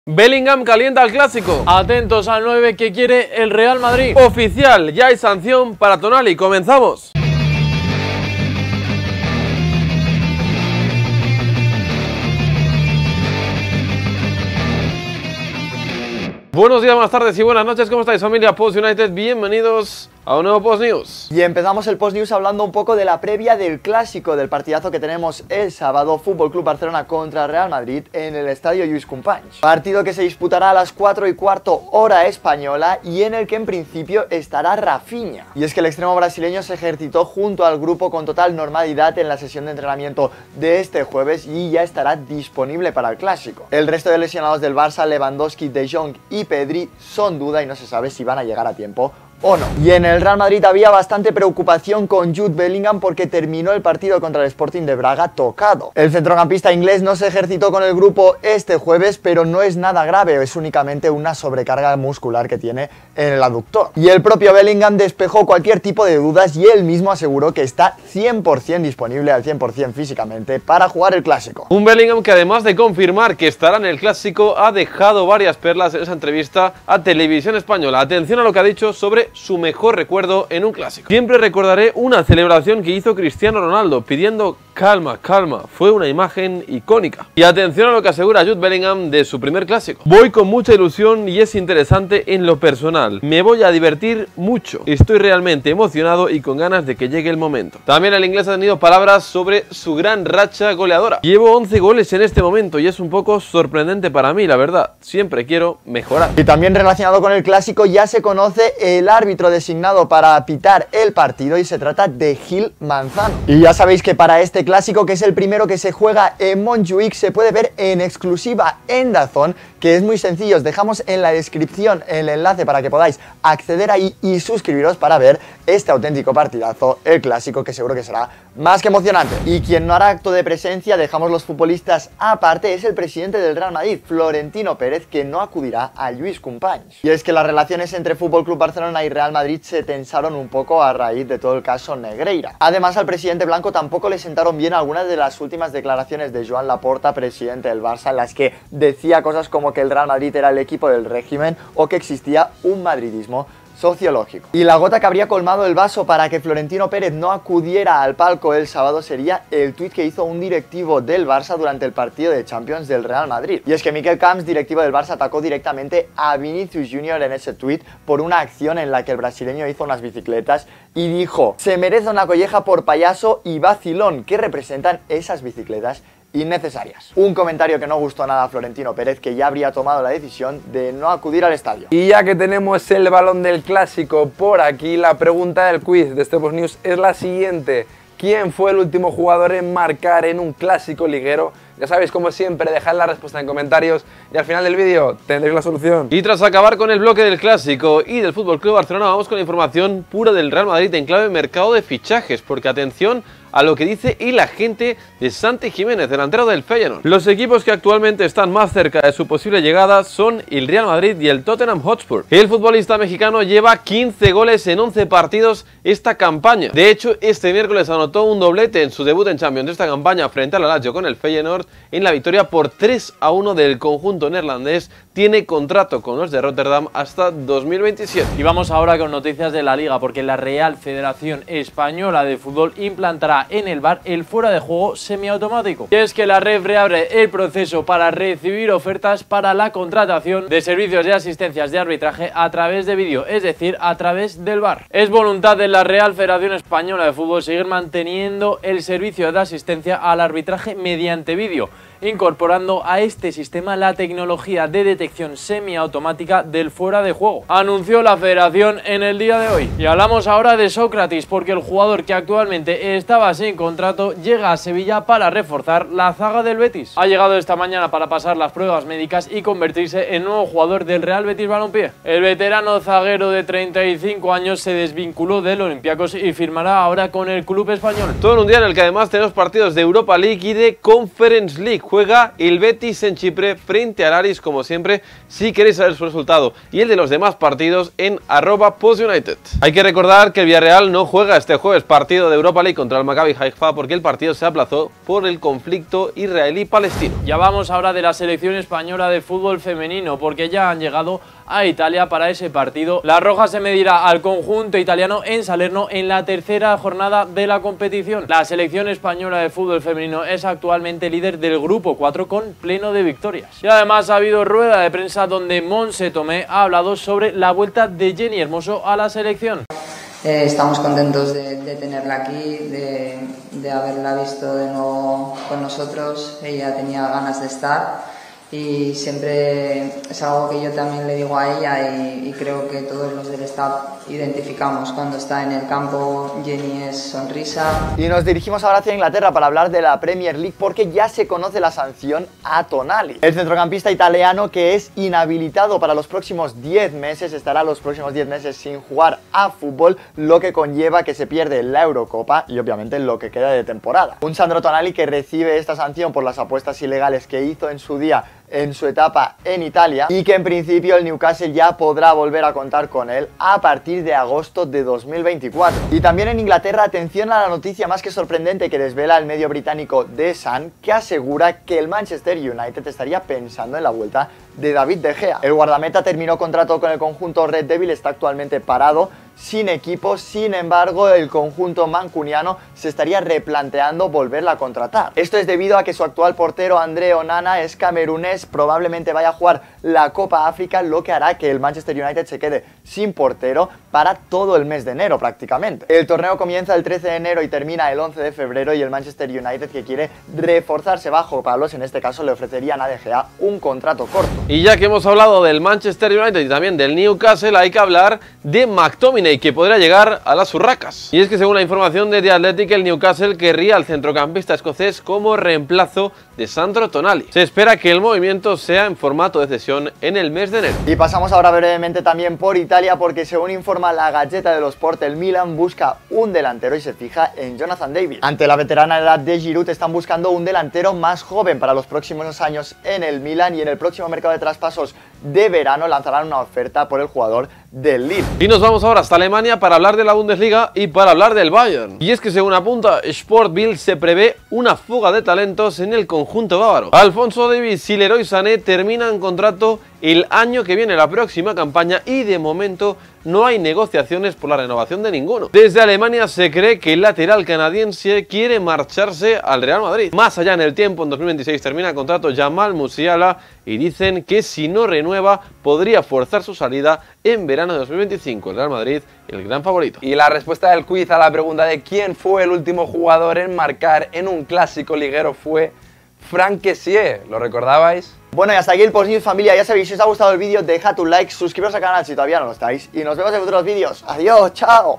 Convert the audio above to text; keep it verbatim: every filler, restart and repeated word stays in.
Bellingham calienta al clásico. Atentos al nueve que quiere el Real Madrid. Oficial, ya hay sanción para Tonali. Comenzamos. Buenos días, buenas tardes y buenas noches. ¿Cómo estáis, familia Post United? Bienvenidos a un nuevo Post News. Y empezamos el Post News hablando un poco de la previa del clásico, del partidazo que tenemos el sábado, Fútbol Club Barcelona contra Real Madrid en el estadio Lluís Companys. Partido que se disputará a las cuatro y cuarto hora española y en el que en principio estará Rafinha. Y es que el extremo brasileño se ejercitó junto al grupo con total normalidad en la sesión de entrenamiento de este jueves y ya estará disponible para el clásico. El resto de lesionados del Barça, Lewandowski, De Jong y Pedri, son duda y no se sabe si van a llegar a tiempo o no. Y en el Real Madrid había bastante preocupación con Jude Bellingham porque terminó el partido contra el Sporting de Braga tocado. El centrocampista inglés no se ejercitó con el grupo este jueves, pero no es nada grave, es únicamente una sobrecarga muscular que tiene en el aductor. Y el propio Bellingham despejó cualquier tipo de dudas y él mismo aseguró que está cien por cien disponible al cien por cien físicamente para jugar el clásico. Un Bellingham que, además de confirmar que estará en el clásico, ha dejado varias perlas en esa entrevista a Televisión Española. Atención a lo que ha dicho sobre su mejor recuerdo en un clásico. Siempre recordaré una celebración que hizo Cristiano Ronaldo pidiendo calma, calma. Fue una imagen icónica. Y atención a lo que asegura Jude Bellingham de su primer clásico. Voy con mucha ilusión y es interesante en lo personal. Me voy a divertir mucho. Estoy realmente emocionado y con ganas de que llegue el momento. También el inglés ha tenido palabras sobre su gran racha goleadora. Llevo once goles en este momento y es un poco sorprendente para mí, la verdad. Siempre quiero mejorar. Y también relacionado con el clásico ya se conoce el árbitro designado para pitar el partido y se trata de Gil Manzano. Y ya sabéis que para este clásico, que es el primero que se juega en Montjuic, se puede ver en exclusiva en DAZN, que es muy sencillo. Os dejamos en la descripción el enlace para que podáis acceder ahí y suscribiros para ver este auténtico partidazo, el clásico, que seguro que será más que emocionante. Y quien no hará acto de presencia, dejamos los futbolistas aparte, es el presidente del Real Madrid, Florentino Pérez, que no acudirá a Lluís Companys. Y es que las relaciones entre Fútbol Club Barcelona y Real Madrid se tensaron un poco a raíz de todo el caso Negreira. Además, al presidente blanco tampoco le sentaron bien algunas de las últimas declaraciones de Joan Laporta, presidente del Barça, en las que decía cosas como que el Real Madrid era el equipo del régimen o que existía un madridismo sociológico. Y la gota que habría colmado el vaso para que Florentino Pérez no acudiera al palco el sábado sería el tuit que hizo un directivo del Barça durante el partido de Champions del Real Madrid. Y es que Miquel Camps, directivo del Barça, atacó directamente a Vinicius Junior en ese tuit por una acción en la que el brasileño hizo unas bicicletas y dijo: se merece una colleja por payaso y vacilón. ¿Qué representan esas bicicletas innecesarias? Un comentario que no gustó nada a Florentino Pérez, que ya habría tomado la decisión de no acudir al estadio. Y ya que tenemos el balón del clásico por aquí, la pregunta del quiz de este Post News es la siguiente: ¿quién fue el último jugador en marcar en un clásico liguero? Ya sabéis, como siempre, dejad la respuesta en comentarios y al final del vídeo tendréis la solución. Y tras acabar con el bloque del clásico y del Fútbol Club Barcelona, vamos con la información pura del Real Madrid en clave mercado de fichajes, porque atención a lo que dice el agente de Santi Jiménez, delantero del Feyenoord. Los equipos que actualmente están más cerca de su posible llegada son el Real Madrid y el Tottenham Hotspur. El futbolista mexicano lleva quince goles en once partidos esta campaña. De hecho, este miércoles anotó un doblete en su debut en Champions de esta campaña frente al Lazio con el Feyenoord en la victoria por tres a uno del conjunto neerlandés. Tiene contrato con los de Rotterdam hasta dos mil veintisiete. Y vamos ahora con noticias de la Liga, porque la Real Federación Española de Fútbol implantará en el V A R el fuera de juego semiautomático. Y es que la R E F reabre el proceso para recibir ofertas para la contratación de servicios de asistencias de arbitraje a través de vídeo, es decir, a través del V A R. Es voluntad de la Real Federación Española de Fútbol seguir manteniendo el servicio de asistencia al arbitraje mediante vídeo, incorporando a este sistema la tecnología de detección semiautomática del fuera de juego, anunció la federación en el día de hoy. Y hablamos ahora de Sócrates, porque el jugador que actualmente estaba sin contrato llega a Sevilla para reforzar la zaga del Betis. Ha llegado esta mañana para pasar las pruebas médicas y convertirse en nuevo jugador del Real Betis Balompié. El veterano zaguero de treinta y cinco años se desvinculó del Olympiacos y firmará ahora con el club español. Todo en un día en el que además tenemos partidos de Europa League y de Conference League. juega el Betis en Chipre frente al Aris, como siempre. Si queréis saber su resultado y el de los demás partidos, en arroba postunited. Hay que recordar que el Villarreal no juega este jueves partido de Europa League contra el Maccabi Haifa porque el partido se aplazó por el conflicto israelí-palestino. Ya vamos ahora de la selección española de fútbol femenino, porque ya han llegado a Italia para ese partido. La Roja se medirá al conjunto italiano en Salerno en la tercera jornada de la competición. La selección española de fútbol femenino es actualmente líder del grupo cuatro con pleno de victorias. Y además ha habido rueda de prensa donde Montse Tomé ha hablado sobre la vuelta de Jenny Hermoso a la selección. Eh, estamos contentos de, de tenerla aquí, de, de haberla visto de nuevo con nosotros. Ella tenía ganas de estar y siempre es algo que yo también le digo a ella y, y creo que todos los del staff identificamos. Cuando está en el campo, Jenny es sonrisa. Y nos dirigimos ahora hacia Inglaterra para hablar de la Premier League porque ya se conoce la sanción a Tonali. El centrocampista italiano, que es inhabilitado para los próximos diez meses, estará los próximos diez meses sin jugar a fútbol, lo que conlleva que se pierde la Eurocopa y obviamente lo que queda de temporada. Un Sandro Tonali que recibe esta sanción por las apuestas ilegales que hizo en su día en su etapa en Italia y que en principio el Newcastle ya podrá volver a contar con él a partir de agosto de dos mil veinticuatro. Y también en Inglaterra, atención a la noticia más que sorprendente que desvela el medio británico The Sun, que asegura que el Manchester United estaría pensando en la vuelta de David De Gea. El guardameta terminó contrato con el conjunto Red Devil, está actualmente parado, sin equipo. Sin embargo, el conjunto mancuniano se estaría replanteando volverla a contratar. Esto es debido a que su actual portero André Onana es camerunés, probablemente vaya a jugar la Copa África, lo que hará que el Manchester United se quede sin portero para todo el mes de enero prácticamente. El torneo comienza el trece de enero y termina el once de febrero y el Manchester United, que quiere reforzarse bajo palos, en este caso le ofrecerían a De Gea un contrato corto. Y ya que hemos hablado del Manchester United y también del Newcastle, hay que hablar de McTominay, que podría llegar a las urracas. Y es que según la información de The Athletic, el Newcastle querría al centrocampista escocés como reemplazo de Sandro Tonali. Se espera que el movimiento sea en formato de cesión en el mes de enero. Y pasamos ahora brevemente también por Italia, porque según informa la Gazzetta dello Sport, el Milan busca un delantero y se fija en Jonathan David. Ante la veterana edad de Giroud, están buscando un delantero más joven para los próximos años en el Milan, y en el próximo mercado de traspasos de verano lanzarán una oferta por el jugador del Lille. Y nos vamos ahora hasta Alemania para hablar de la Bundesliga y para hablar del Bayern. Y es que según apunta Sport Bild, se prevé una fuga de talentos en el conjunto bávaro. Alphonso Davies y Leroy Sané terminan contrato el año que viene, la próxima campaña, y de momento no hay negociaciones por la renovación de ninguno. Desde Alemania se cree que el lateral canadiense quiere marcharse al Real Madrid. Más allá en el tiempo, en dos mil veintiséis termina contrato Jamal Musiala y dicen que si no renueva podría forzar su salida en verano de dos mil veinticinco. El Real Madrid, el gran favorito. Y la respuesta del quiz a la pregunta de quién fue el último jugador en marcar en un clásico liguero fue Franck Kessié. ¿Lo recordabais? Bueno, y hasta aquí el Post News, familia. Ya sabéis, si os ha gustado el vídeo, dejad un like, suscribiros al canal si todavía no lo estáis y nos vemos en futuros vídeos. Adiós, chao.